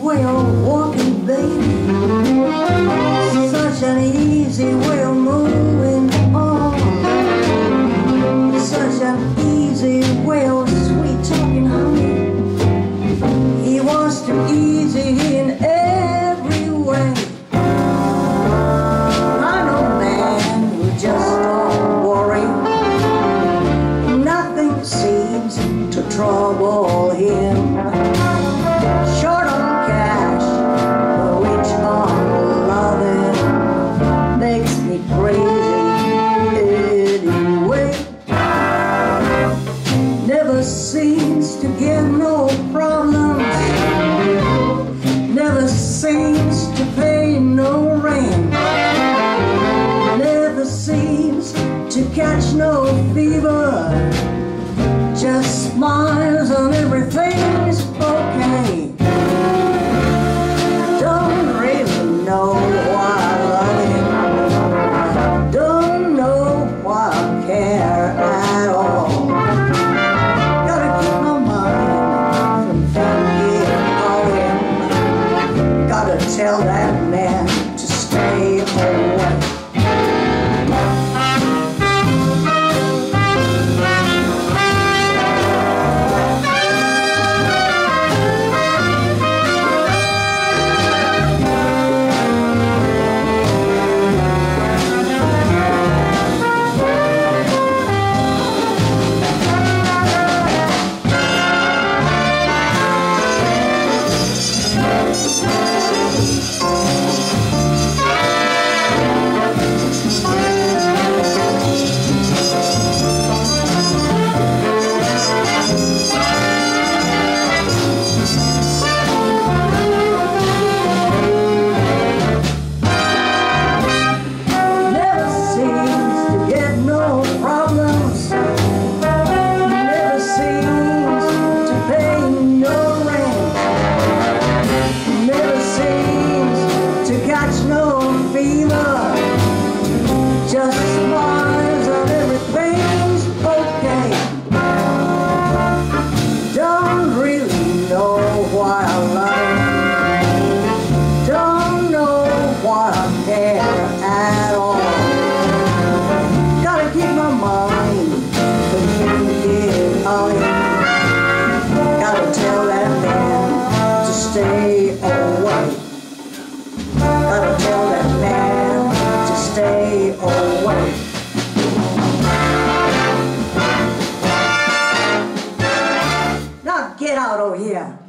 way of walking, baby. Such an easy way of moving on. Such an easy way of sweet talking, honey. He wants to ease in every way. I know a man who just don't worry. Nothing seems to trouble him. Short on cash, but rich on loving. Makes me crazy anyway. Never seems to get no problems. Never seems to pay no rent. Never seems to catch no fever. Just smiles and everything's okay. Don't really know why I love him. Don't know why I care at all. Gotta keep my mind from thinking of him. Gotta tell that man to stay away. Just smiles and everything's okay. Don't really know why I love him. Don't know why I care at all. Gotta keep my mind from thinking of him. Gotta tell that man to stay away. Gotta tell that man to stay away. Now get out of here.